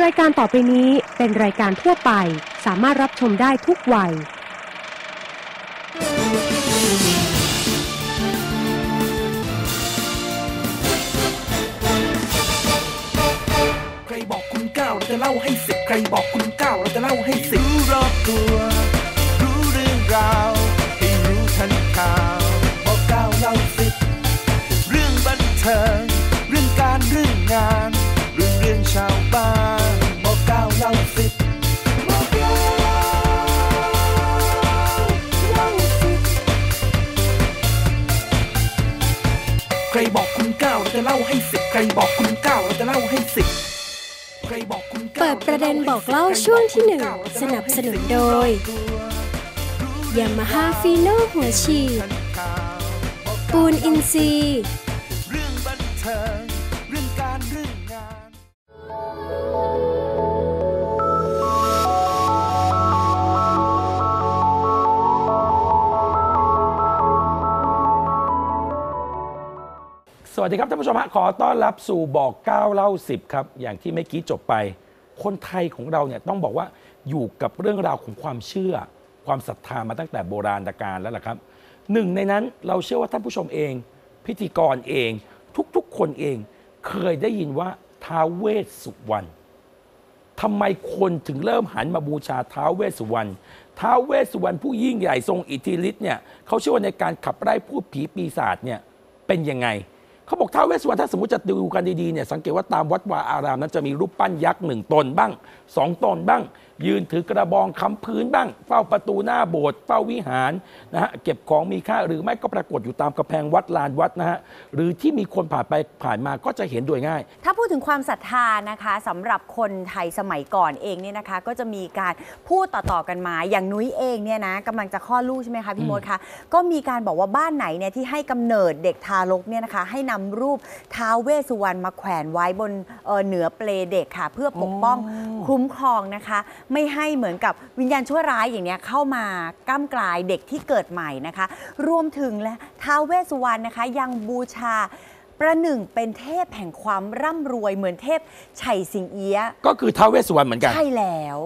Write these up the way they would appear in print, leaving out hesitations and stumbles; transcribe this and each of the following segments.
ายการต่อไปนี้เป็นรายการทั่วไปสามารถรับชมได้ทุกวัยใครบอกคุณก้าวเราจะเล่าให้สิบใครบอกคุณก้าวเราจะเล่าให้สิบรู้รอบตัวรู้เรื่องราวให้รู้ทันข่าวบอกก้าวเล่าสิบเรื่องบันเทิงเรื่องการเรื่องงานเรื่องชาวบ้านบอกก้าวเล่าสิบบอกก้าวเล่าสิบใครบอกคุณก้าวเราจะเล่าให้สิบใครบอกคุณก้าวเราจะเล่าให้สิบเปิดประเด็นบอกเล่าช่วงที่1สนับสนุนโดย Yamaha Fino หัวฉีดปูนอินทรีย์เรื่องบันเทิงเรื่องการเรื่องงานสวัสดีครับท่านผู้ชมฮะขอต้อนรับสู่บอก9เล่า10ครับอย่างที่เมื่อกี้จบไปคนไทยของเราเนี่ยต้องบอกว่าอยู่กับเรื่องราวของความเชื่อความศรัทธามาตั้งแต่โบราณกาลแล้วล่ะครับหนึ่งในนั้นเราเชื่อว่าท่านผู้ชมเองพิธีกรเองทุกๆคนเองเคยได้ยินว่าท้าวเวสสุวรรณทำไมคนถึงเริ่มหันมาบูชาท้าวเวสสุวรรณท้าวเวสสุวรรณผู้ยิ่งใหญ่ทรงอิทธิฤทธิ์เนี่ยเขาเชื่อว่าในการขับไล่พูดผีปีศาจเนี่ยเป็นยังไงเขาบอกท้าวเวสสุวรรณถ้าสมมติจะดูกันดีๆเนี่ยสังเกตว่าตามวัดวาอารามนั้นจะมีรูปปั้นยักษ์1 ตนบ้าง2 ตนบ้างยืนถือกระบองค้ำพื้นบ้างเฝ้าประตูหน้าโบสถ์เฝ้าวิหารนะฮะเก็บของมีค่าหรือไม่ก็ปรากฏอยู่ตามกำแพงวัดลานวัดนะฮะหรือที่มีคนผ่านไปผ่านมาก็จะเห็นโดยง่ายถ้าพูดถึงความศรัทธานะคะสำหรับคนไทยสมัยก่อนเองเนี่ยนะคะก็จะมีการพูดต่อๆกันมาอย่างนุ้ยเองเนี่ยนะกำลังจะคลอดลูกใช่ไหมคะพี่มดคะก็มีการบอกว่าบ้านไหนเนี่ยที่ให้กำเนิดเด็กทารกเนี่ยนะคะให้นำรูปท้าวเวสสุวรรณมาแขวนไว้บนเหนือเปลเด็กค่ะเพื่อปกป้องคุ้มครองนะคะไม่ให้เหมือนกับวิญญาณชั่วร้ายอย่างเนี้ยเข้ามาก้ำกลายเด็กที่เกิดใหม่นะคะรวมถึงและท้าวเวสสุวรรณนะคะยังบูชาประหนึ่งเป็นเทพแห่งความร่ำรวยเหมือนเทพไฉสิงเอี้ยะก็คือท้าวเวสสุวรรณเหมือนกันใช่แล้ว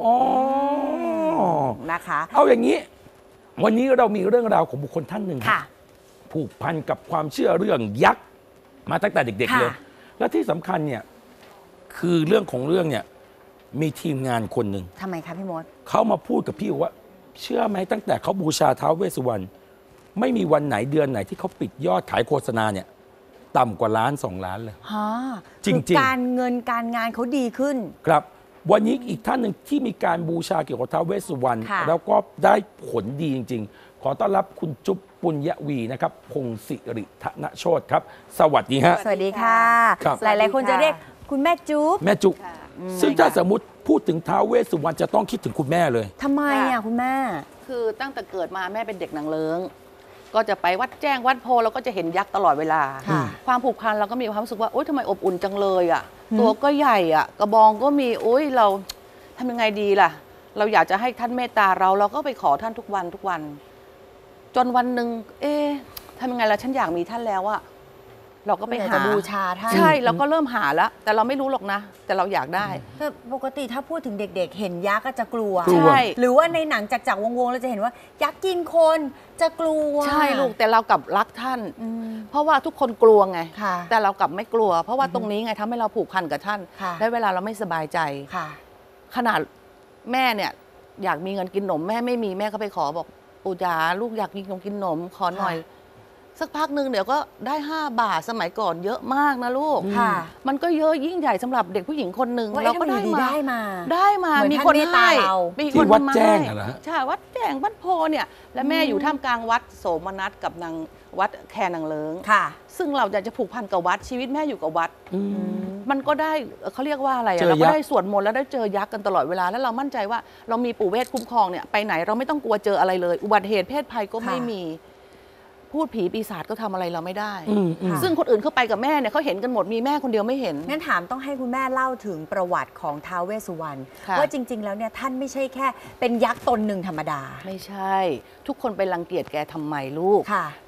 นะคะเอาอย่างนี้วันนี้เรามีเรื่องราวของบุคคลท่านหนึ่งผูกพันกับความเชื่อเรื่องยักษ์มาตั้งแต่เด็กๆเลยและที่สำคัญเนี่ยคือเรื่องของเรื่องเนี่ยมีทีมงานคนหนึ่งทำไมคะพี่มดเขามาพูดกับพี่ว่าเชื่อไหมตั้งแต่เขาบูชาท้าวเวสสุวรรณไม่มีวันไหนเดือนไหนที่เขาปิดยอดขายโฆษณาเนี่ยต่ำกว่า1 ล้าน 2 ล้านเลยจริงๆการเงินการงานเขาดีขึ้นครับวันนี้อีกท่านหนึ่งที่มีการบูชาเกี่ยวกับท้าวเวสสุวรรณแล้วก็ได้ผลดีจริงๆขอต้อนรับคุณจุ๊บปุญญวีนะครับพงศิริธนโชติครับสวัสดีฮะสวัสดีค่ะหลายๆคนจะเรียกคุณแม่จุ๊บแม่จุ๊บซึ่งถ้าสมมติพูดถึงท้าวเวสสุวรรณจะต้องคิดถึงคุณแม่เลยทำไมอ่ะคุณแม่คือตั้งแต่เกิดมาแม่เป็นเด็กนางเลิ้งก็จะไปวัดแจ้งวัดโพเราก็จะเห็นยักษ์ตลอดเวลาความผูกพันเราก็มีความรู้สึกว่าโอ๊ยทำไมอบอุ่นจังเลยอ่ะตัวก็ใหญ่อ่ะกระบองก็มีโอ๊ยเราทำยังไงดีล่ะเราอยากจะให้ท่านเมตตาเราก็ไปขอท่านทุกวันจนวันหนึ่งทำยังไงล่ะฉันอยากมีท่านแล้วอะเราก็ไปหาบูชาท่านใช่เราก็เริ่มหาแล้วแต่เราไม่รู้หรอกนะแต่เราอยากได้ปกติถ้าพูดถึงเด็กๆเห็นยักษ์ก็จะกลัวใช่หรือว่าในหนังจากวงเราจะเห็นว่ายักษ์กินคนจะกลัวใช่ลูกแต่เรากลับรักท่านเพราะว่าทุกคนกลัวไงแต่เรากลับไม่กลัวเพราะว่าตรงนี้ไงทำให้เราผูกพันกับท่านและเวลาเราไม่สบายใจขนาดแม่เนี่ยอยากมีเงินกินขนมแม่ไม่มีแม่ก็ไปขอบอกปู่จ๋าลูกอยากกินขนมขอหน่อยสักพักหนึ่งเดี๋ยวก็ได้5 บาทสมัยก่อนเยอะมากนะลูกมันก็เยอะยิ่งใหญ่สำหรับเด็กผู้หญิงคนหนึ่งเราก็ได้มามีคนให้ที่วัดแจ้งเหรอใช่วัดแจ้งวัดโพเนี่ยและแม่อยู่ท่ามกลางวัดโสมนัสกับนางวัดแคนางเลิงซึ่งเราจะผูกพันกับวัดชีวิตแม่อยู่กับวัดมันก็ได้เขาเรียกว่าอะไรเราก็ได้สวดมนต์แล้วได้เจอยักษ์กันตลอดเวลาแล้วเรามั่นใจว่าเรามีปู่เวทคุ้มครองเนี่ยไปไหนเราไม่ต้องกลัวเจออะไรเลยอุบัติเหตุเพศภัยก็ไม่มีพูดผีปีศาจก็ทำอะไรเราไม่ได้ซึ่งคนอื่นเข้าไปกับแม่เนี่ยเขาเห็นกันหมดมีแม่คนเดียวไม่เห็นงั้นถามต้องให้คุณแม่เล่าถึงประวัติของท้าวเวสสุวรรณว่าจริงๆแล้วเนี่ยท่านไม่ใช่แค่เป็นยักษ์ตนหนึ่งธรรมดาไม่ใช่ทุกคนไปรังเกียจแกทำไมลูก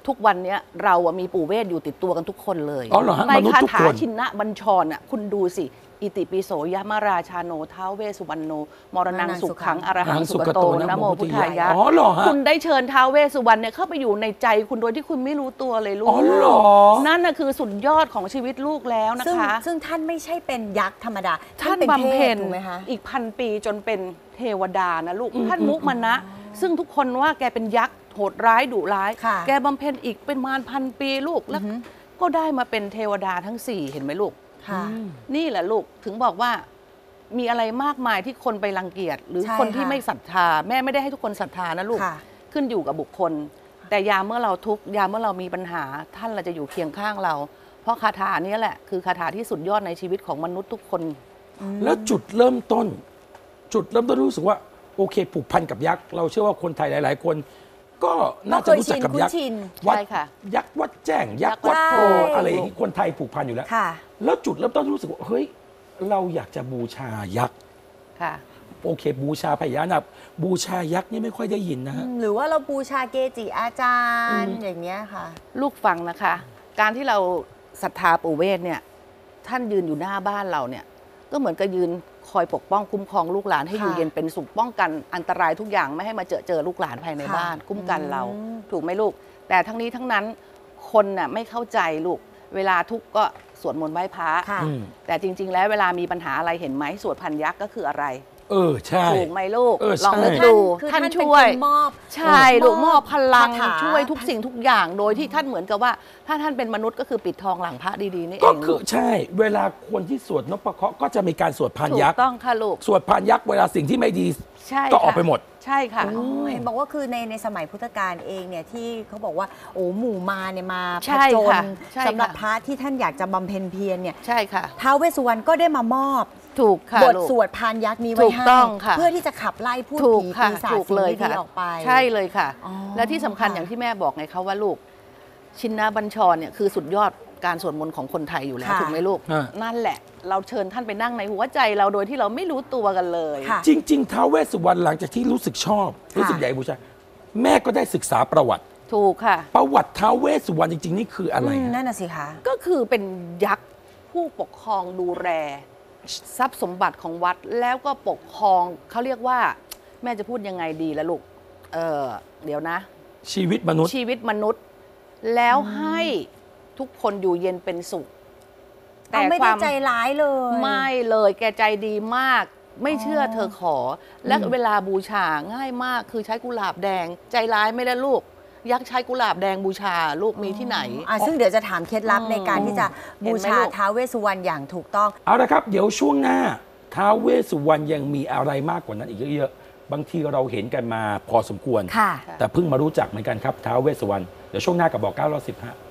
ทุกวันนี้เราอะมีปู่เวทอยู่ติดตัวกันทุกคนเลยอ๋อเหรอฮะในมนุษย์คาทุกถาคนชินบัญชรน่ะคุณดูสิ อิติปิโสยมราชาโนท้าวเวสสุวรรณโนมรณังสุขังอรหังสุกโตนะโมพุทธายะอ๋อเหรอฮะคุณได้เชิญท้าวเวสสุวรรณเนี่ยเข้าไปอยู่ในใจคุณโดยที่คุณไม่รู้ตัวเลยลูกอ๋อเหรอนั่นน่ะคือสุดยอดของชีวิตลูกแล้วนะซึ่งคะซึ่งท่านไม่ใช่เป็นยักษ์ธรรมดาท่านเป็นบำเพ็ญทพถูกไหมคะอีก1,000 ปีจนเป็นเทวดานะลูก ท่านมุมนะ ซึ่งทุกคนว่าแกเป็นยักษ์โหดร้ายดุร้ายค่ะแกบำเพ็ญอีกเป็นมาร1,000 ปีลูกแล้วก็ได้มาเป็นเทวดาทั้ง 4 เห็นไหมลูกค่ะนี่แหละลูกถึงบอกว่ามีอะไรมากมายที่คนไปรังเกียจหรือใช่คนที่ค่ะไม่ศรัทธาแม่ไม่ได้ให้ทุกคนศรัทธานะลูกค่ะขึ้นอยู่กับบุคคล แต่ยามเมื่อเราทุกข์ยามเมื่อเรามีปัญหาท่านเราจะอยู่เคียงข้างเรา เพราะคาถานี้แหละคือคาถาที่สุดยอดในชีวิตของมนุษย์ทุกคนแล้วจุดเริ่มต้นรู้สึกว่าโอเคผูกพันกับยักษ์เราเชื่อว่าคนไทยหลาย ๆ คน ก็น่าจะรู้จักกับยักษ์คุ้นชินวัดใช่ค่ะยักษ์วัดแจ้งยักษ์วัดโพใช่อะไรอย่างนี้คนไทยผูกพันอยู่แล้วค่ะแล้วจุดเริ่มต้นรู้สึกว่าเฮ้ยเราอยากจะบูชายักษ์ค่ะโอเค บูชาพญานาคบูชายักษ์นี่ไม่ค่อยได้ยินนะฮะหรือว่าเราบูชาเกจิอาจารย์อย่างเงี้ยค่ะลูกฟังนะคะ การที่เราศรัทธาปู่เวทเนี่ยท่านยืนอยู่หน้าบ้านเราเนี่ยก็เหมือนกับยืนคอยปกป้องคุ้มครองลูกหลานให้อยู่ค่ะเย็นเป็นสุขป้องกันอันตรายทุกอย่างไม่ให้มาเจอลูกหลานภายในค่ะบ้านคุ้มกันเราอืมถูกไหมลูก แต่ทั้งนี้ทั้งนั้นคนน่ะไม่เข้าใจลูกเวลาทุกข์ก็สวดมนต์ไหว้พระค่ะอืมแต่จริง ๆ แล้วเวลามีปัญหาอะไรเห็นไหมสวดพันยักษ์ก็คืออะไรใช่ถูกไหมลูกใช่ลองนึกดูคือท่านเป็นช่วยคนมอบใช่ลูกมอบพลังคาถาช่วยทุกสิ่งทุกอย่างโดยที่ท่านเหมือนกับว่า ถ้าท่านเป็นมนุษย์ก็คือปิดทองหลังพระดีๆนี่เอก็งคือใช่ เวลาคนที่สวดนพเคราะห์ก็จะมีการสวดพานถูยักกษ์ต้องค่ะลูกสวดพานยักษ์เวลาสิ่งที่ไม่ดีใช่ก็ออกค่ะไปหมดใช่ค่ะเห็นบอกว่าคือในสมัยพุทธกาลเองเนี่ยที่เขาบอกว่าโอ้หมู่มารเนี่ยมาผใช่จญค่ะใช่ค่ะสำหรับพระที่ท่านอยากจะบำเพ็ญเพียรเนี่ยใช่ค่ะท้าวเวสสุวรรณก็ได้มามอบถูกค่ะบทลูกสวดพานยักษ์นี้ไว้ถูกให้ต้องค่ะเพื่อที่จะขับไล่พูดถูกผีค่ะปีศาจถูกสิ่งเลยไม่ดีค่ะออกไปใช่เลยค่ะอ๋อและที่สำคัญค่ะอย่างที่แม่บอกไงคะว่าลูก ชินบัญชรเนี่ยคือสุดยอดการสวดมนต์ของคนไทยอยู่แล้วค่ะถูกไหมลูกฮะนั่นแหละ เราเชิญท่านไปนั่งในหัวใจเราโดยที่เราไม่รู้ตัวกันเลยค่ะจริง ๆท้าวเวสสุวรรณหลังจากที่รู้สึกชอบ รู้สึกใหญ่บูชาแม่ก็ได้ศึกษาประวัติถูกค่ะประวัติท้าวเวสสุวรรณจริง ๆ นี่คืออะไรนั่ฮะนน่ะสิคะก็คือเป็นยักษ์ผู้ปกครองดูแลทรัพย์สมบัติของวัดแล้วก็ปกครองเขาเรียกว่า แม่จะพูดยังไงดีละลูกเดี๋ยวนะชีวิตมนุษย์ชีวิตมนุษย์ แล้วให้ทุกคนอยู่เย็นเป็นสุขแต่ไม่ได้ใจร้ายเลยไม่เลยแกใจดีมาก ไม่เชื่อเธอขอ และเวลาบูชาง่ายมากคือใช้กุหลาบแดง ใจร้ายไม่ได้ลูก ยักษ์ใช้กุหลาบแดงบูชาลูกมีที่ไหนซึ่งเดี๋ยวจะถามเคล็ดลับในการที่จะเห็บูนไหมชาลูกท้าวเวสสุวรรณอย่างถูกต้องเอาละครับ เดี๋ยวช่วงหน้าท้าวเวสสุวรรณยังมีอะไรมากกว่านั้นอีกเยอะๆบางทีเราเห็นกันมาพอสมควรค่ะแต่เพิ่งมารู้จักเหมือนกันครับท้าวเวสสุวรรณเดี๋ยวช่วงหน้ากับบอก9รอบ10ฮะ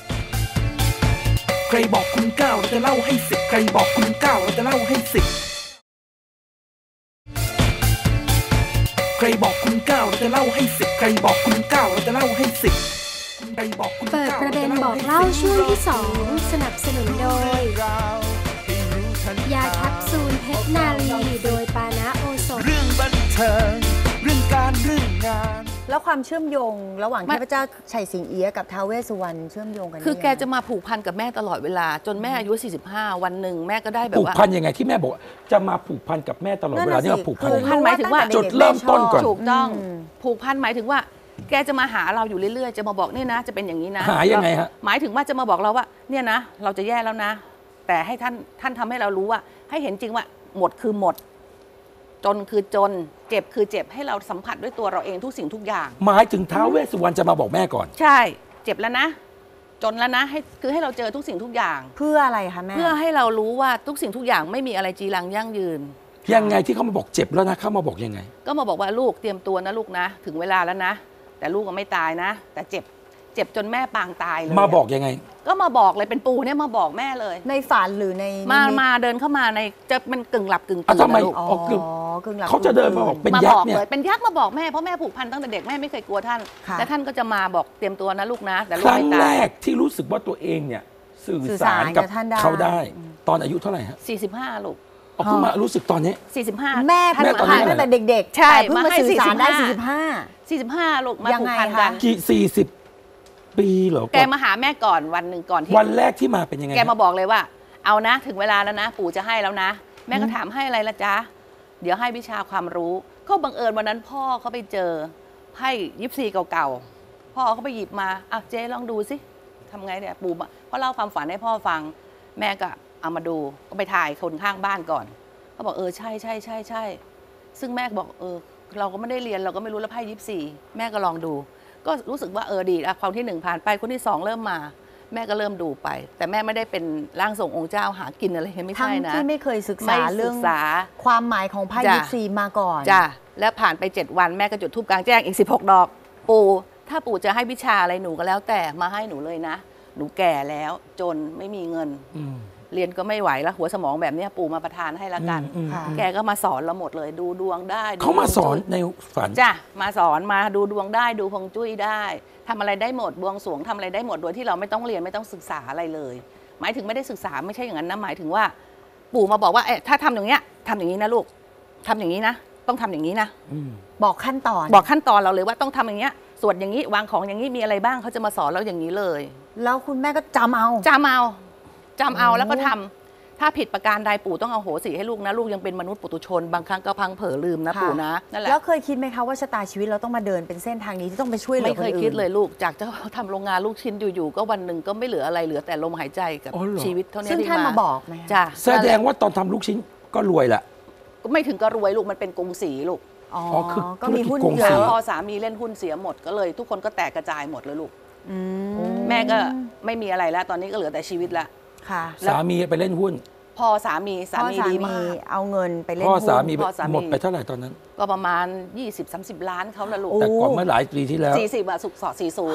ใครบอกคุณเก้าเราจะเล่าให้สิบใครบอกคุณเก้าเราจะเล่าให้สิบใครบอกคุณเก้าเราจะเล่าให้สิบใครบอกคุณเก้าเราจะเล่าให้สิบใครบอกคุณเปิดก้าประเด็นบอกเล่าช่วงที่ 2 สนับสนุนโดย ยาแคปซูลเพชรนาลีโดยปานะโอสถเรื่องบันเทิงเรื่องการเรื่องงานแล้วความเชื่อมโยงระหว่างไม่เทพเจ้าชัยสิงเอี้ยะกับท้าวเวสสุวรรณเชื่อมโยงกันคือได้แกยังไงจะมาผูกพันกับแม่ตลอดเวลา จนแม่อายุ 45 วันหนึ่งแม่ก็ได้แบบผูกว่าพันยังไงที่แม่บอกว่าจะมาผูกพันกับแม่ตลอดเวลานี่มาผูกพันผูกพันหมายถึงว่าตั้แต่จุดด็กๆเริ่มต้นก่อนแชบถูกต้องอืมผูกพันหมายถึงว่า แกจะมาหาเราอยู่เรื่อยๆ จะมาบอกเนี่ยนะ จะเป็นอย่างนี้นะหายังไงฮะหมายถึงว่าจะมาบอกเราว่าเนี่ยนะ เราจะแย่แล้วนะ แต่ให้ท่านทำให้เรารู้ว่า ให้เห็นจริงว่าหมดคือหมด จนคือจน เจ็บคือเจ็บให้เราสัมผัสด้วยตัวเราเองทุกสิ่งทุกอย่างหมายถึงท้าวเวสสุวรรณจะมาบอกแม่ก่อนใช่ เจ็บแล้วนะ จนแล้วนะคือให้เราเจอทุกสิ่งทุกอย่างเพื่ออะไรคะแม่เพื่อให้เรารู้ว่าทุกสิ่งทุกอย่างไม่มีอะไรจีรังยั่งยืนยังไงที่เขามาบอกเจ็บแล้วนะเขามาบอกยังไงก็มาบอกว่าลูกเตรียมตัวนะลูกนะ ถึงเวลาแล้วนะ แต่ลูกก็ไม่ตายนะ แต่เจ็บจนแม่ปางตายเลยมาบอกยังไงก็มาบอกเลยเป็นปู่เนี่ยมาบอกแม่เลยในฝันหรือในมานิตมาเดินเข้ามาในจะเป็นกึ่งหลับกึ่งอ่ะตื่นทำไมนะลูกอ๋ออ๋อคือกึ่งหลับเขาจะเดินมาบอกเป็นมายับกอกษ์เนี่ยเลยเป็นยักษ์มาบอกแม่เพราะแม่ผูกพันตั้งแต่เด็กแม่ไม่เคยกลัวท่านค่ะและท่านก็จะมาบอกเตรียมตัวนะลูกนะ แต่ลูคกรั้งไม่แรตายกที่รู้สึกว่าตัวเองเนี่ยสื่อสื่อสาสาร รกับกับท่านได้เขาได้ ตอนอายุเท่าไหร่ฮะ 45ลูกเอาเพิ่งมารู้สึกตอนนี้ 45 แม่ท่านผูกตอนพันี้นตั้งแต่เด็กๆใช่แต่เพิ่งมามาให้สื่อสารได้ 45 45 45ลูกมายังผูกไงพันคะกันกี่40 ปีเหรอแกมาหาแม่ก่อนวันหนึ่งก่อนที่วันแรกที่มาเป็นยังไงแกมาบอกเลยว่าเอานะถึงเวลาแล้วนะปู่จะให้แล้วนะแม่ก็ถามให้อะไรละจ๊ะเดี๋ยวให้วิชาความรู้ก็บังเอิญวันนั้นพ่อเขาไปเจอไพ่ยิปซีเก่าๆพ่อเขาไปหยิบมาเจ๊ลองดูสิทำไงเนี่ยปู่เขาเล่าความฝันให้พ่อฟังแม่ก็เอามาดูก็ไปถ่ายคนข้างบ้านก่อนเขาบอกใช่ซึ่งแม่บอกเราก็ไม่ได้เรียนเราก็ไม่รู้แล้วไพ่ยิปซีแม่ก็ลองดูก็รู้สึกว่าดีความที่1ผ่านไปคนที่2เริ่มมาแม่ก็เริ่มดูไปแต่แม่ไม่ได้เป็นร่างทรงองค์เจ้าหากินอะไรไม่ใช่นะที่ไม่เคยศึกษาเรื่องความหมายของไพ่ยิปซีมาก่อนจ้ะแล้วผ่านไป7วันแม่ก็จุดธูปกลางแจ้งอีก16 ดอกปู่ถ้าปู่จะให้วิชาอะไรหนูก็แล้วแต่มาให้หนูเลยนะหนูแก่แล้วจนไม่มีเงินเรียนก็ไม่ไหวแล้วหัวสมองแบบนี้ปู่มาประทานให้ละกันแกก็มาสอนเราหมดเลยดูดวงได้เขามาสอนในฝันจ้ะมาสอนมาดูดวงได้ดูฮวงจุ้ยได้ทำอะไรได้หมดบวงสรวงทำอะไรได้หมดโดยที่เราไม่ต้องเรียนไม่ต้องศึกษาอะไรเลยหมายถึงไม่ได้ศึกษาไม่ใช่อย่างนั้นนะหมายถึงว่าปู่มาบอกว่าถ้าทำอย่างเงี้ยทำอย่างนี้นะลูกทำอย่างนี้นะต้องทำอย่างนี้นะบอกขั้นตอนเราเลยว่าต้องทำอย่างเงี้ยส่วนอย่างนี้วางของอย่างนี้มีอะไรบ้างเขาจะมาสอนเราอย่างนี้เลยแล้วคุณแม่ก็จำเอาแล้วก็ทำถ้าผิดประการใดปู่ต้องเอาโหสิให้ลูกนะลูกยังเป็นมนุษย์ปุถุชนบางครั้งก็พังเผลอลืมนะปู่นะนั่นแหละแล้วเคยคิดไหมคะว่าชะตาชีวิตเราต้องมาเดินเป็นเส้นทางนี้ที่ต้องไปช่วยเหลือคนอื่นไม่เคยคิดเลยลูกจากจะทำโรงงานลูกชิ้นอยู่ๆก็วันหนึ่งก็ไม่เหลืออะไรเหลือแต่ลมหายใจกับชีวิตเท่านี้ซึ่งท่านมาบอกไหมจ้ะแสดงว่าตอนทำลูกชิ้นก็รวยแหละไม่ถึงก็รวยลูกมันเป็นกงสีลูกคือก็มีหุ้นเยอะพอสามีเล่นหุ้นเสียหมดก็เลยทุกคนก็แตกกระจายหมดเลยลูกแม่ก็ไม่มีอะไรแล้วตอนนี้ก็เหลือแต่ชีวิตละค่ะสามีไปเล่นหุ้นพอสามีดีมากเอาเงินไปเล่นหุ้นพ่อสามีหมดไปเท่าไหร่ตอนนั้นก็ประมาณ 20-30 ล้านเขาละลูกแต่ก่อนเมื่อหลายปีที่แล้ว 40สุกสอ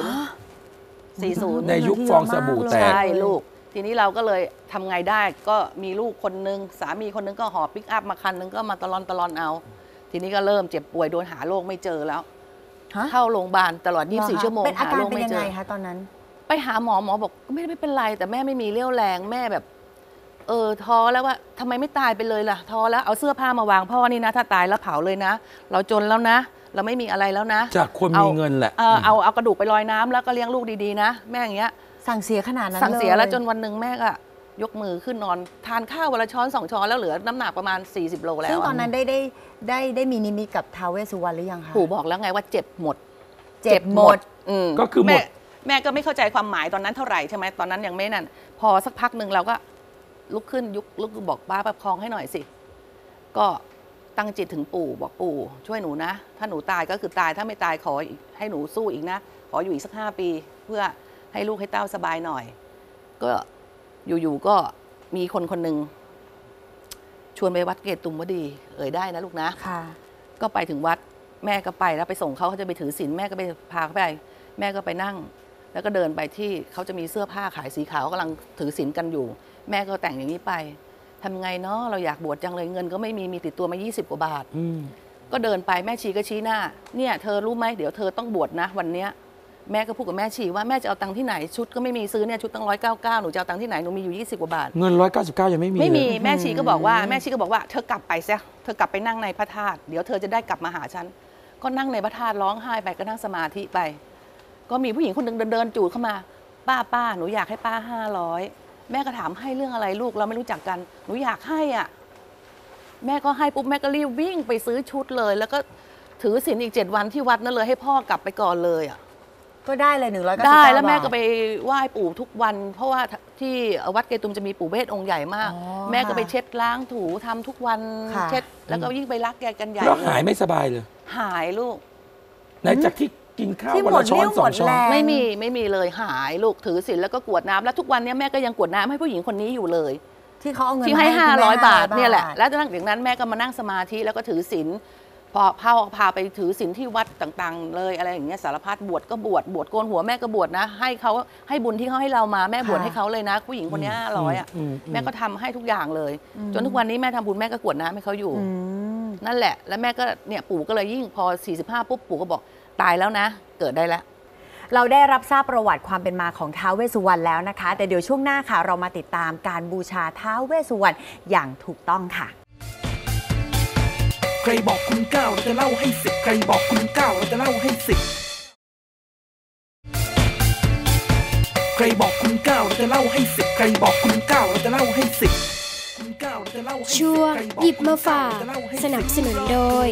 40 ในยุคฟองสบู่แตกใช่ลูกทีนี้เราก็เลยทำไงได้ก็มีลูกคนนึงสามีคนนึงก็หอบปิกอัพมาคันนึงก็มาตะลอนเอาทีนี้ก็เริ่มเจ็บป่วยโดนหาโรคไม่เจอแล้วเข้าโรงพยาบาลตลอด24 ชั่วโมงหาโรคไม่เจอเป็นยังไงคะตอนนั้นไปหาหมอบอกไม่เป็นไรแต่แม่ไม่มีเรี่ยวแรงแม่แบบท้อแล้วว่าทำไมไม่ตายไปเลยล่ะท้อแล้วเอาเสื้อผ้ามาวางพ่อนี่นะถ้าตายแล้วเผาเลยนะเราจนแล้วนะเราไม่มีอะไรแล้วนะจากคนมีเงินแหละเอากระดูกไปลอยน้ำแล้วก็เลี้ยงลูกดีๆนะแม่อย่างเงี้ยสั่งเสียขนาดนั้นสั่งเสียแล้วจนวันหนึ่งแม่ก็ยกมือขึ้นนอนทานข้าววันละช้อน2 ช้อนแล้วเหลือน้ำหนักประมาณ40 โลแล้วซึ่งตอนนั้นได้มีนิมิตกับท้าวเวสสุวรรณหรือยังคะปู่บอกแล้วไงว่าเจ็บหมดก็คือหมดแม่ก็ไม่เข้าใจความหมายตอนนั้นเท่าไหร่ใช่ไหมตอนนั้นยังไม่นั่นพอสักพักหนึ่งเราก็ลุกขึ้นลุกบอกป้าประคองให้หน่อยสิก็ตั้งจิตถึงปู่บอกปู่ช่วยหนูนะถ้าหนูตายก็คือตายถ้าไม่ตายขอให้หนูสู้อีกนะขออยู่อีกสัก5 ปีเพื่อให้ลูกให้เต้าสบายหน่อยก็อยู่ๆก็มีคนหนึ่งชวนไปวัดเกตุมวดีได้นะลูกนะก็ไปถึงวัดแม่ก็ไปแล้วไปส่งเขาจะไปถือศีลแม่ก็ไปพาเขาไปแม่ก็ไปนั่งแล้วก็เดินไปที่เขาจะมีเสื้อผ้าขายสีขาวกำลังถือศีลกันอยู่แม่ก็แต่งอย่างนี้ไปทำไงเนาะเราอยากบวชจังเลยเงินก็ไม่มีติดตัวมา20 กว่าบาทก็เดินไปแม่ชีก็ชี้หน้าเนี่ยเธอรู้ไหมเดี๋ยวเธอต้องบวชนะวันเนี้ยแม่ก็พูดกับแม่ชีว่าแม่จะเอาตังค์ที่ไหนชุดก็ไม่มีซื้อเนี่ยชุดตั้ง199หนูจะเอาตังค์ที่ไหนหนูมีอยู่20 กว่าบาทเงิน199ยังไม่มีแม่ชีก็บอกว่าเธอกลับไปซะเธอกลับไปนั่งในพระธาตุเดี๋ยวเธอจะได้กลับมาหาฉันก็นั่งในพระธาตุร้องไห้ไปก็นั่งสมาธิไปก็มีผู้หญิงคนหนึ่งเดินจูดเข้ามาป้าหนูอยากให้ป้า500แม่ก็ถามให้เรื่องอะไรลูกเราไม่รู้จักกันหนูอยากให้อ่ะแม่ก็ให้ปุ๊บแม่ก็รีบวิ่งไปซื้อชุดเลยแล้วก็ถือศีลอีก7 วันที่วัดนั่นเลยให้พ่อกลับไปก่อนเลยอ่ะก็ได้เลย199 ได้แล้วแม่ก็ไปไหว้ปู่ทุกวันเพราะว่าที่วัดเกตุมจะมีปู่เวทองค์ใหญ่มากแม่ก็ไปเช็ดล้างถูทำทุกวันเช็ดแล้วก็ยิ่งไปรักแกกันใหญ่แล้วหายไม่สบายเลยหายลูกไหนจากที่กินข้าววันละช้อน2 ช้อนไม่มีเลยหายลูกถือศีลแล้วก็กวดน้ำแล้วทุกวันนี้แม่ก็ยังกวดน้ำให้ผู้หญิงคนนี้อยู่เลยที่เขาเอาเงินที่ให้500 บาทเนี่ยแหละแล้วจากนั้นแม่ก็มานั่งสมาธิแล้วก็ถือศีลพอพาไปถือศีลที่วัดต่างๆเลยอะไรอย่างเงี้ยสารพัดบวชก็บวชโกนหัวแม่ก็บวชนะให้เขาให้บุญที่เขาให้เรามาแม่บวชให้เขาเลยนะผู้หญิงคนนี้500อ่ะแม่ก็ทำให้ทุกอย่างเลยจนทุกวันนี้แม่ทำบุญแม่ก็กวดน้ำให้เขาอยู่นั่นแหละแล้วแม่ก็เนี่ยปู่ก็เลยยิ่งพอ45ปุ๊บปู่ก็บอกตายแล้วนะเกิดได้แล้วเราได้รับทราบประวัติความเป็นมาของท้าวเวสสุวรรณแล้วนะคะแต่เดี๋ยวช่วงหน้าค่ะเรามาติดตามการบูชาท้าวเวสสุวรรณอย่างถูกต้องค่ะใครบอกคุณ9เราจะเล่าให้10ใครบอกคุณ9เราจะเล่าให้10 ใครบอกคุณเก้าเราจะเล่าให้สิบใครบอกคุณเก้าเราจะเล่าให้สิบคุณเก้าเราจะเล่าให้สิบช่วงใครบอกหยิบมาฝากคุณเก้เรจะเล่ให้สนับสนุนโดย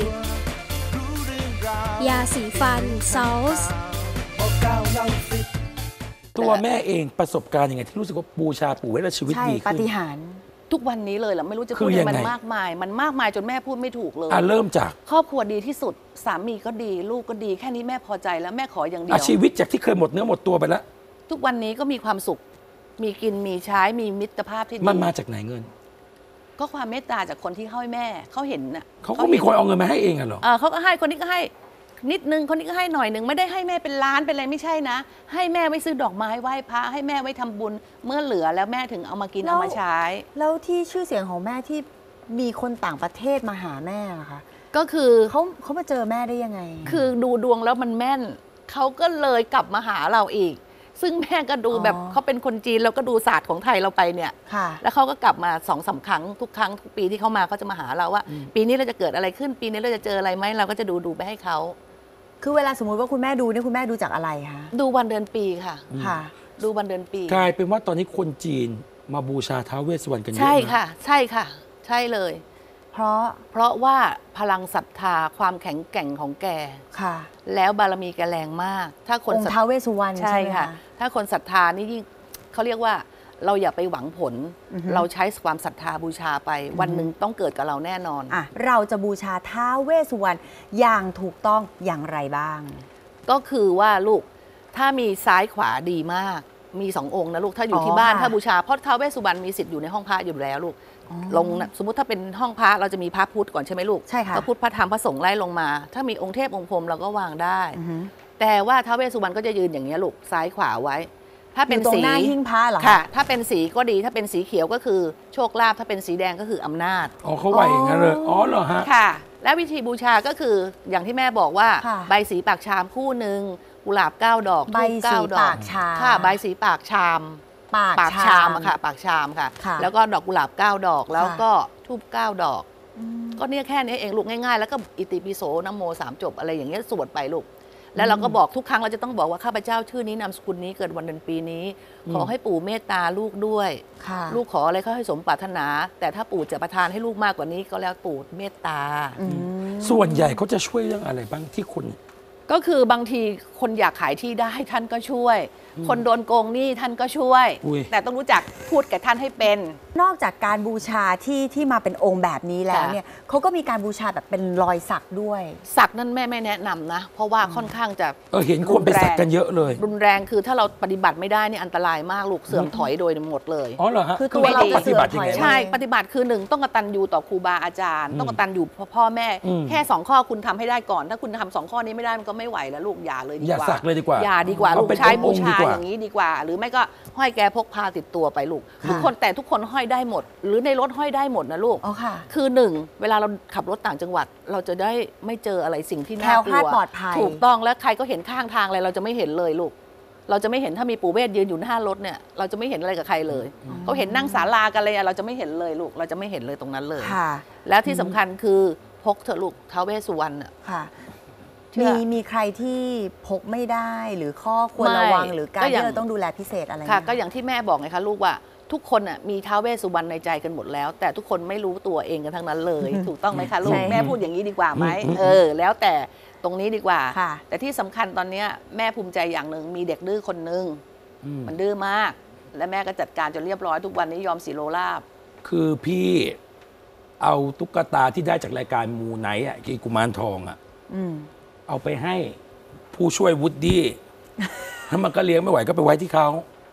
ยาสีฟันซอลส์บอกเก้าเล่าสิบตัวแม่เองประสบการณ์ยังไงที่รู้สึกว่าบูชาปู่ไว้แล้วชีวิตใช่ดีปาขึ้นฏิหาริย์ทุกวันนี้เลยเหรอไม่รู้จะคืพูดอยัยัง งไงมันมากมายมันมากมายจนแม่พูดไม่ถูกเลยเริ่มจากครอบครัวดีที่สุดสามีก็ดีลูกก็ดีแค่นี้แม่พอใจแล้วแม่ขออย่างเดียวชีวิตจากที่เคยหมดเนื้อหมดตัวไปแล้วทุกวันนี้ก็มีความสุข มีกินมีใช้มีมิตรภาพที่ดีมันมาจากไหนเงินก็ความเมตตาจากคนที่ให้แม่เขาเห็นน่ะเขาก็มีคนเอาเงินมาให้เองอะเหรอเขาก็ให้คนนี้ก็ให้นิดนึงคนนี้ก็ให้หน่อยนึงไม่ได้ให้แม่เป็นล้านเป็นอะไรไม่ใช่นะ ให้แม่ไว้ซื้อดอกไม้ไหว้พระให้แม่ไว้ทำบุญเมื่อเหลือแล้วแม่ถึงเอามากินแล้วเอามาใช้แล้วที่ชื่อเสียงของแม่ที่มีคนต่างประเทศมาหาแม่อะคะก็คือเขามาเจอแม่ได้ยังไงคือดูดวงแล้วมันแม่นเขาก็เลยกลับมาหาเราอีก ซึ่งแม่ก็ดูแบบเขาเป็นคนจีนแล้วก็ดูศาสตร์ของไทยเราไปเนี่ยค่ะแล้วเขาก็กลับมา2-3 ครั้งทุกครั้งทุกปีที่เขามาเขาจะมาหาเราว่า ปีนี้เราจะเกิดอะไรขึ้นปีนี้เราจะเจออะไรไหมเราก็จะดูไปให้เขาคือเวลาสมมุติว่าคุณแม่ดูนี่คุณแม่ดูจากอะไรคะดูวันเดือนปีค่ะค่ะดูวันเดือนปีกลายเป็นว่าตอนนี้คนจีนมาบูชาท้าวเวสสุวรรณกันเยอะใช่นะค่ะ ใช่ค่ะ ใช่เลยเพราะว่าพลังศรัทธาความแข็งแกร่งของแกค่ะแล้วบารมีแกแรงมาก ถ้าคนองค์ท้าวเวสสุวรรณใช่ใช่ไหมค่ะคะถ้าคนศรัทธานี่ยิ่งเขาเรียกว่าเราอย่าไปหวังผล เราใช้ความศรัทธาบูชาไป วันหนึ่งต้องเกิดกับเราแน่นอนอ่ะเราจะบูชาท้าวเวสสุวรรณอย่างถูกต้องอย่างไรบ้างก็คือว่าลูกถ้ามีซ้ายขวาดีมากมี2 องค์นะลูกถ้าอยู่ที่บ้านค่ะถ้าบูชาเพราะท้าวเวสสุวรรณมีสิทธิ์อยู่ในห้องพระอยู่แล้วลูกลงนะสมมุติถ้าเป็นห้องพระเราจะมีพระพุทธก่อนใช่ไหมลูกใช่ค่ะพระพุทธพระธรรมพระสงฆ์ไล่ลงมา ถ้ามีองค์เทพองค์พรหมเราก็วางได้อือฮึแต่ว่าท้าวเวสสุวรรณก็จะยืนอย่างนี้ยลูกซ้ายขวาไว้ ถ้าเป็นอยู่ตรสีงหน้าหิ้งพระเหรอค่ะ ถ้าเป็นสีก็ดีถ้าเป็นสีเขียวก็คือโชคลาภถ้าเป็นสีแดงก็คืออำนาจอ๋อเขาว่าอย่างนั้นเลยอ๋อเหรอฮะค่ะ และวิธีบูชาก็คืออย่างที่แม่บอกว่าค่ะใบสีปากชามคู่หนึ่งกุหลาบ9 ดอกใบธูปสี 9 ดอกปากชามค่ะใบสีปากชามปากชามอะค่ะปากชามค่ะค่ะแล้วก็ดอกกุหลาบ9 ดอก แล้วค่ะก็ทูบ9 ดอก ก็เนี่ยแค่นี้เองลูกง่ายๆ แล้วก็อิติปิโสนะโม3 จบอะไรอย่างเงี้ยสวดไปลูก แล้วเราก็บอกทุกครั้งเราจะต้องบอกว่าข้าพเจ้าชื่อนี้นามสกุลนี้เกิดวันเดือนปีนี้ ขอให้ปู่เมตตาลูกด้วยค่ะลูกขออะไรก็ให้สมปรารถนา แต่ถ้าปู่จะประทานให้ลูกมากกว่านี้ก็แล้วปู่เมตตาส่วนใหญ่เขาจะช่วยเรื่องอะไรบ้างที่คุณก็คือบางทีคนอยากขายที่ได้ท่านก็ช่วย คนโดนโกงหนี้ท่านก็ช่วยอุ๊ยแต่ต้องรู้จักพูดกับท่านให้เป็นนอกจากการบูชาที่มาเป็นองค์แบบนี้แล้วค่ะเนี่ยเขาก็มีการบูชาแบบเป็นรอยสักด้วยสักนั้นแม่ไม่แนะนำนะ เพราะว่าค่อนข้างจะเห็นคนไปสักกันเยอะเลยรุนแรงคือถ้าเราปฏิบัติไม่ได้นี่อันตรายมากลูกเสื่อมถอยโดยหมดเลยอ๋อเหรอฮะคือตัวเราปฏิบัติยังไงจะเสื่อมถอยใช่ปฏิบัติคือหนึ่งต้องกตัญญูต่อครูบาอาจารย์ ต้องกตัญญูพ่อแม่อืมแค่2 ข้อคุณทำให้ได้ก่อน ถ้าคุณทำ2 ข้อนี้ไม่ได้มันก็ไม่ไหวแล้วลูกอย่าเลยดีกว่าอย่าสักเลยดีกว่าอย่าดีกว่าเอาลูกเป็นใช้บูองค์ๆดีชากว่าอย่างนี้ดีกว่า หรือไม่ก็ห้อยแกพกพาติดตัวไปลูกทุกคนแต่ทุกคนห้อยได้หมด หรือในรถห้อยได้หมดนะลูกอ๋อค่ะคือหนึ่งเวลาเราขับรถต่างจังหวัด เราจะได้ไม่เจออะไรสิ่งที่น่ากลัแคล้วคลาดปลอดภัยถูกต้องแล้วใครก็เห็นข้างทางอะไรเราจะไม่เห็นเลยลูก เราจะไม่เห็นถ้ามีปู่เวทยืนอยู่หน้ารถเนี่ยเราจะไม่เห็นอะไรกับใครเลยเขาเห็นนั่งศาลากันเลยอะเราจะไม่เห็นเลยลูกเราจะไม่เห็นเลยตรงนั้นเลยค่ะแล้วที่สำคัญคือพกเถอะลูกท้าวเวสสุวรรณอะค่ะเชื่อมีใครที่พกไม่ได้หรือข้อควรระวังหรือการที่เราต้องดูแลพิเศษอะไรไหมค่ะก็อย่างที่แม่บอกไงคะลูกว่าทุกคนน่ะมีท้าวเวสสุวรรณในใจกันหมดแล้ว แต่ทุกคนไม่รู้ตัวเองกันทั้งนั้นเลย ถูกต้องไหมคะลูกใช่แม่พูดอย่างนี้ดีกว่าไหมแล้วแต่ตรงนี้ดีกว่าค่ะแต่ที่สำคัญตอนเนี้ยแม่ภูมิใจอย่างหนึ่งมีเด็กดื้อคนหนึ่งอืมมันดื้อมาก และแม่ก็จัดการจนเรียบร้อยทุกวันนี้ยอมสีโลลาบคือพี่เอาตุ๊กตาที่ได้จากรายการมูไนท์อ่ะกีกุมารทองอ่ะอืมเอาไปให้ผู้ช่วยวูดดี้ ถ้ามันก็เลี้ยงไม่ไหวก็ไปไว้ที่เขา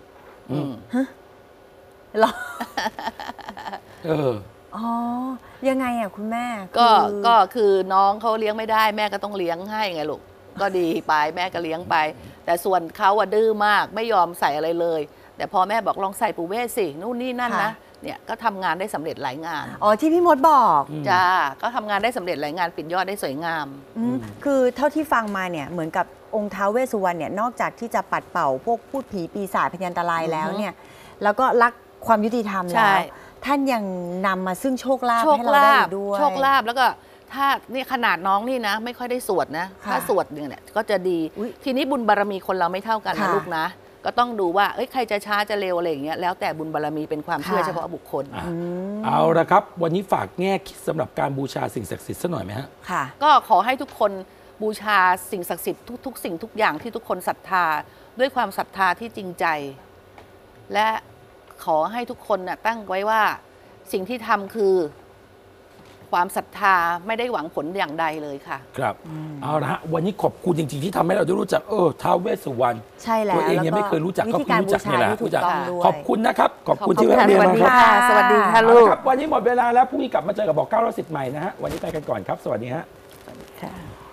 เหรอเอออ๋อ ยังไงอ่ะคุณแม่ก็คือก็คือน้องเขาเลี้ยงไม่ได้แม่ก็ต้องเลี้ยงให้ไงลูกก็ดีไปแม่ก็เลี้ยงไป แต่ส่วนเขาอะดื้อมากไม่ยอมใส่อะไรเลย แต่พอแม่บอกลองใส่ปู่เวสสินู่นนี่นั่นนะเนี่ยก็ทำงานได้สำเร็จหลายงานอ๋อที่พี่มดบอกจ้าก็ทำงานได้สำเร็จหลายงานปิดยอดได้สวยงามคือเท่าที่ฟังมาเนี่ยเหมือนกับองค์ท้าวเวสสุวรรณเนี่ยนอกจากที่จะปัดเป่าพวกพูดผีปีศาจพยันตรายแล้วเนี่ยแล้วก็รักความยุติธรรมใช่แล้วท่านยังนำมาซึ่งโชคลาภโชคให้เราได้ลาอีภกด้วยโชคลาภแล้วก็ถ้านี่ขนาดน้องนี่นะ ไม่ค่อยได้สวดนะค่ะถ้าสวดเนี่ยก็จะดีอุ๊ยทีนี้บุญบารมีคนเราไม่เท่ากันนะค่ะลูกนะก็ต้องดูว่าใครจะช้าจะเร็วอะไรอย่างเงี้ยแล้วแต่บุญบารมีเป็นความเชื่อเฉพาะบุคคลเอาละครับวันนี้ฝากแง่คิดสำหรับการบูชาสิ่งศักดิ์สิทธิ์ซะหน่อยไหมฮะค่ะก็ขอให้ทุกคนบูชาสิ่งศักดิ์สิทธิ์ทุกสิ่งทุกอย่างที่ทุกคนศรัทธาด้วยความศรัทธาที่จริงใจและขอให้ทุกคนตั้งไว้ว่าสิ่งที่ทำคือความศรัทธาไม่ได้หวังผลอย่างใดเลยค่ะครับเอาละวันนี้ขอบคุณจริงๆที่ทำให้เราได้รู้จักท้าวเวสสุวรรณใช่แล้วตัวเองยังไม่เคยรู้จักก็เพิ่งรู้จักนี่แหละรู้จักขอบคุณนะครับขอบคุณที่แวะเวียนมาครับสวัสดีค่ะลูกวันนี้หมดเวลาแล้วพรุ่งนี้กลับมาเจอกับบอก9 10ใหม่นะฮะวันนี้ไปกันก่อนครับสวัสดีฮะ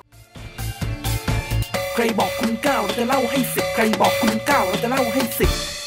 ใครบอกคุณ9เราจะเล่าให้10ใครบอกคุณ9เราจะเล่าให้10